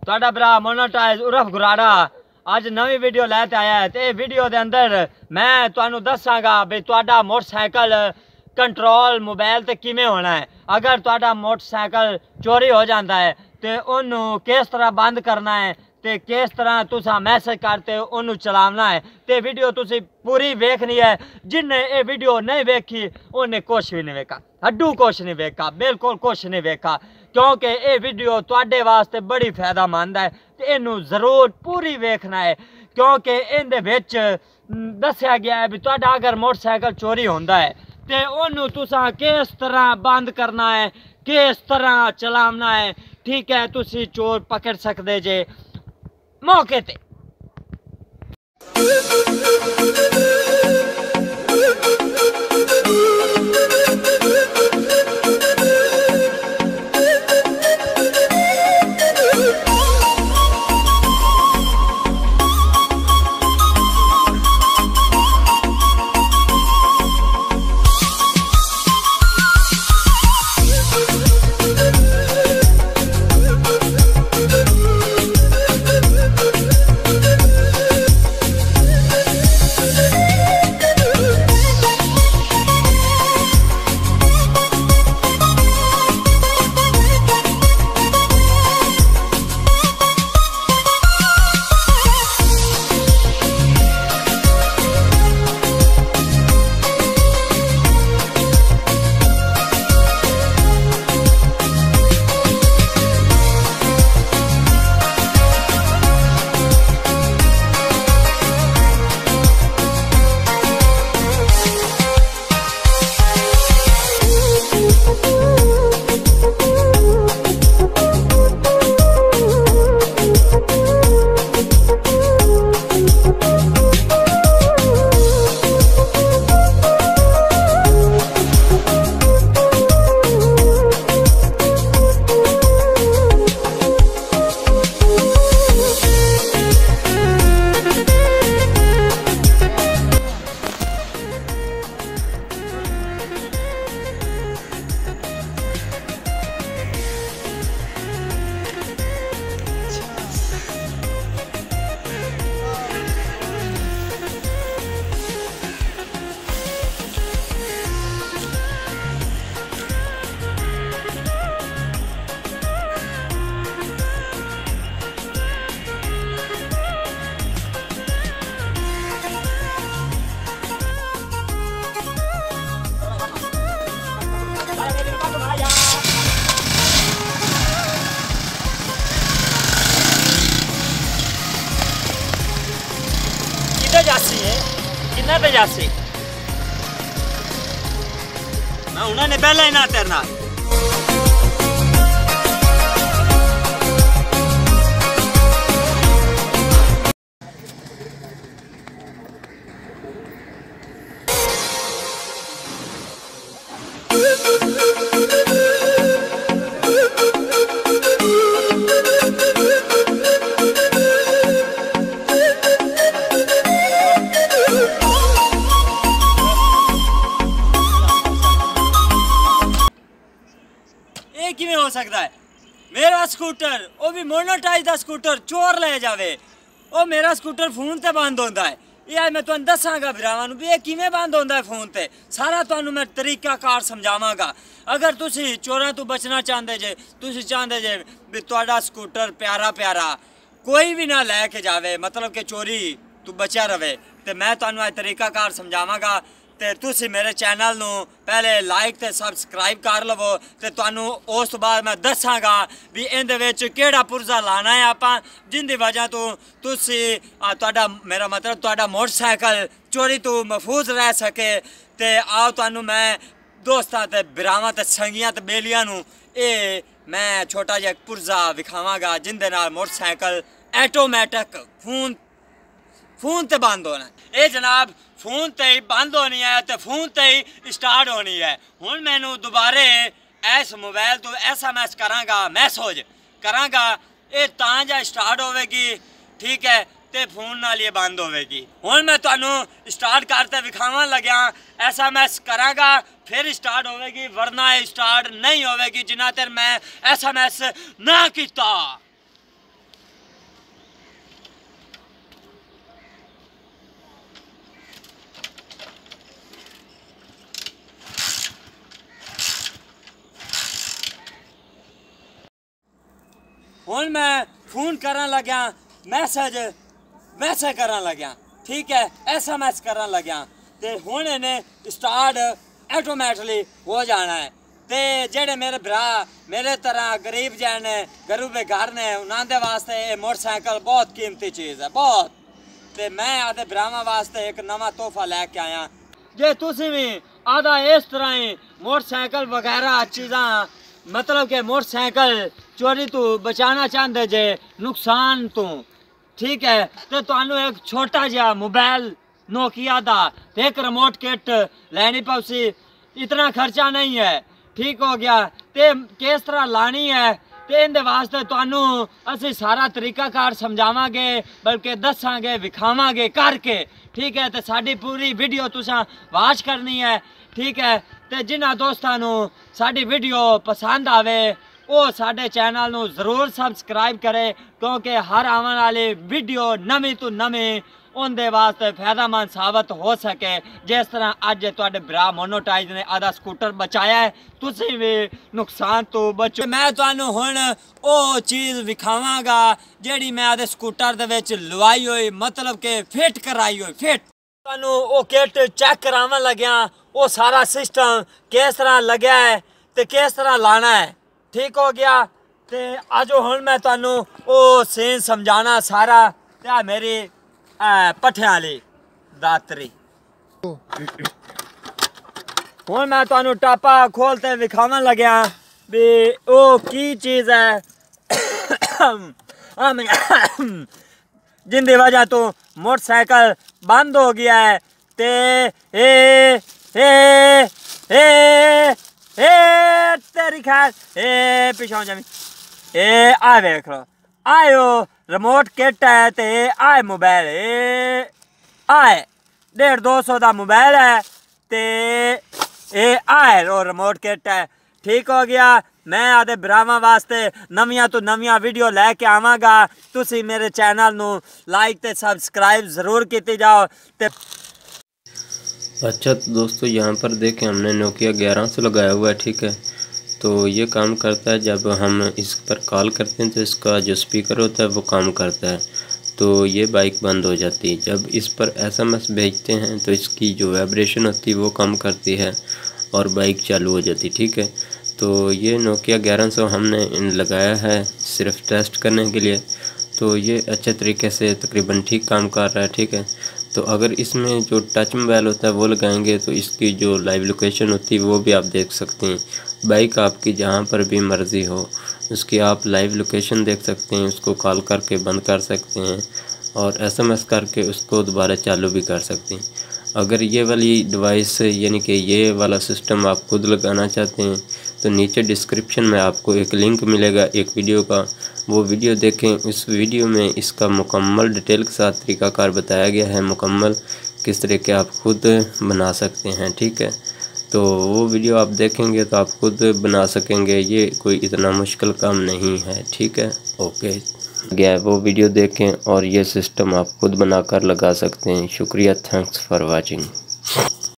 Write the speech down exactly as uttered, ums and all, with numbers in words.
ਤੁਹਾਡਾ ਭਰਾ ਮੋਨੋਟਾਈਜ਼ ਉਰਫ ਗੁਰਾੜਾ ਅੱਜ ਨਵੀਂ ਵੀਡੀਓ ਲੈ ਕੇ ਆਇਆ ਹੈ ਤੇ ਵੀਡੀਓ ਦੇ ਅੰਦਰ ਮੈਂ ਤੁਹਾਨੂੰ ਦੱਸਾਂਗਾ ਵੀ ਤੁਹਾਡਾ ਮੋਟਰਸਾਈਕਲ ਕੰਟਰੋਲ ਮੋਬਾਈਲ ਤੇ ਕਿਵੇਂ ਹੋਣਾ ਹੈ। ਅਗਰ ਤੁਹਾਡਾ ਮੋਟਰਸਾਈਕਲ ਚੋਰੀ ਹੋ ਜਾਂਦਾ ਹੈ ਤੇ ਉਹਨੂੰ ਕਿਸ ਤਰ੍ਹਾਂ ਬੰਦ ਕਰਨਾ ਹੈ ਤੇ ਕਿਸ ਤਰ੍ਹਾਂ ਤੁਸੀਂ ਮੈਸੇਜ करते ਉਹਨੂੰ ਚਲਾਉਣਾ ਹੈ ਤੇ ਵੀਡੀਓ ਤੁਸੀਂ पूरी वेखनी है। जिन्हें ये वीडियो नहीं वेखी उन्हें कुछ भी नहीं वेखा, हड्डू कुछ नहीं वेखा, बिल्कुल कुछ नहीं वेखा, क्योंकि ये वीडियो तुहाडे वास्ते बड़ी फायदेमंद है ते इनू जरूर पूरी वेखना है, क्योंकि इहदे विच दस्सिया गया है भी तुहाडा अगर मोटरसाइकिल चोरी होंदा है ते ओनू तुसां किस तरह बंद करना है, किस तरह चलाना है। ठीक है, तुसी चोर पकड़ सकते जे मौके ते। जासी है किन्ना पे जासी मैं उन्होंने पहले ही ना तेरना किवें हो सकता है। मेरा स्कूटर वो भी मोनोटाइज दा स्कूटर चोर ले जावे, वो मेरा स्कूटर फोन ते बंद होंदा है। ये मैं तुहानू दसांगा भरावां नू भी ये किवें बंद होंदा है फोन ते, सारा तुहानू मैं तरीकाकार समझावांगा। अगर तुसी चोरां तो बचना चाहते जे, तुसी चाहते जे भी तुहाडा स्कूटर प्यारा प्यारा कोई भी ना लैके जावे, मतलब कि चोरी तू बचा रवे, तो मैं तुहानू अज तरीकाकार समझावांगा। ते तुसी मेरे चैनल नू पहले लाइक ते सबसक्राइब कर लवो, ते तुहानू उस तो बाद मैं दसांगा भी इहदे विच केड़ा पुर्जा लाना है आपां, जिंदी वजह तो तुसी तुहाडा मेरा मतलब तुहाडा मोटरसाइकिल चोरी तो महफूज रह सके। ते आओ तुहानू मैं दोस्तां ते भरावां ते संगियां ते बेलियां नू ये मैं छोटा जिहा पुर्जा विखावांगा, जिंदे नाल मोटरसाइकिल ऐटोमैटिक फोन फोन ते बंद होना। ये जनाब फोन ते ही बंद होनी है तो फोन ते ही स्टार्ट होनी है। हुण मैनू दोबारे इस मोबाइल तो एस एम एस करांगा, मैसेज करांगा, ये तां जा स्टार्ट होवेगी। ठीक है, ते फोन नाल ये बंद होवेगी। हुण मैं तुहानू स्टार्ट करते विखावन लग्या, एस एम एस करांगा फिर स्टार्ट होवेगी, वरना स्टार्ट नहीं होवेगी जिन्ना चेर मैं एस एम एस ना कीता। हुण मैं फोन करन लग्या मैसेज मैसेज करन लग्या ठीक है एस एम एस करन लग्या ते हुण इन्हें स्टार्ट ऑटोमैटिकली हो जाना है। ते जेड़े मेरे भरा मेरे तरह गरीब जै ने गरीबे घर ने उन्होंने वास्ते ये मोटरसाइकिल बहुत कीमती चीज़ है बहुत। ते मैं आदे भरावां वास्ते एक नवा तोहफा लैके आया। जे तुसी भी आदा इस तरह ही मोटरसाइकिल वगैरह चीज़ां मतलब कि मोटरसाइकिल चोरी तो बचाना चाहते जे नुकसान तो ठीक है तो तुहानू एक छोटा जिहा मोबाइल नोकिया दा ते एक रिमोट किट लैनी पौसी। इतना खर्चा नहीं है ठीक हो गया। ते किस तरह लानी है ते इंदे वास्ते तुहानू असी सारा तरीकाकार समझावांगे बल्कि दसांगे विखावांगे करके ठीक है। तो साडी पूरी वीडियो तुसां वाच करनी है ठीक है। तो जिन्हां दोस्तां नू साडी वीडियो पसंद आवे वो साडे चैनल नू जरूर सबसक्राइब करे क्योंकि हर आने वाली वीडियो नवी तो नवी उनके वास्ते फायदेमंद साबित हो सके। जिस तरह अज तुहाडे भरा मोनोटाइज ने आधा स्कूटर बचाया है तुसी भी नुकसान तो बचो। मैं तुहानू हुण वो चीज़ विखावांगा जिहड़ी मैं आधे स्कूटर दे विच लवाई हुई मतलब कि फिट कराई हुई फिट। तुहानू वो किट चेक करावन लग्या वो सारा सिस्टम किस तरह लग्या है ते किस तरह लाना है ठीक हो गया। ते अज हुण मैं तुहानू वो सीन समझाना सारा ते मेरी पट्ठे वाली दातरी। हुण मैं तुहानू टापा खोलते विखावन लग्या भी वो की चीज़ है जिंदी वजह तो मोटरसाइकिल बंद हो गया है। ते ए ए ए ए तेरी खैर ए पिछां जमी ए आ वेख लो आयो रिमोट किट है ते आए मोबाइल ए आए डेढ़ दो सौ का मोबाइल है ते ए आए और रिमोट किट है ठीक हो गया। मैं आदे भरावां वास्ते नवियां तो नवियां वीडियो लैके आवांगा तुसी मेरे चैनल नू लाइक ते सब्सक्राइब ज़रूर कीती जाओ ते। अच्छा तो दोस्तों यहाँ पर देखें हमने नोकिया ग्यारह सौ लगाया हुआ है ठीक है। तो ये काम करता है जब हम इस पर कॉल करते हैं तो इसका जो स्पीकर होता है वो काम करता है तो ये बाइक बंद हो जाती है। जब इस पर एसएमएस भेजते हैं तो इसकी जो वाइब्रेशन होती है वो कम करती है और बाइक चालू हो जाती है ठीक है। तो ये नोकिया ग्यारह सौ हमने लगाया है सिर्फ टेस्ट करने के लिए तो ये अच्छे तरीके से तकरीबन ठीक काम कर रहा है ठीक है। तो अगर इसमें जो टच मोबाइल होता है वो लगाएंगे तो इसकी जो लाइव लोकेशन होती है वो भी आप देख सकते हैं। बाइक आपकी जहाँ पर भी मर्ज़ी हो उसकी आप लाइव लोकेशन देख सकते हैं उसको कॉल करके बंद कर सकते हैं और एसएमएस करके उसको दोबारा चालू भी कर सकते हैं। अगर ये वाली डिवाइस यानी कि ये वाला सिस्टम आप खुद लगाना चाहते हैं तो नीचे डिस्क्रिप्शन में आपको एक लिंक मिलेगा एक वीडियो का वो वीडियो देखें। इस वीडियो में इसका मुकम्मल डिटेल के साथ तरीकाकार बताया गया है मुकम्मल किस तरह के आप खुद बना सकते हैं ठीक है। तो वो वीडियो आप देखेंगे तो आप खुद बना सकेंगे ये कोई इतना मुश्किल काम नहीं है ठीक है। ओके गया वो वीडियो देखें और ये सिस्टम आप खुद बनाकर लगा सकते हैं। शुक्रिया थैंक्स फॉर वाचिंग।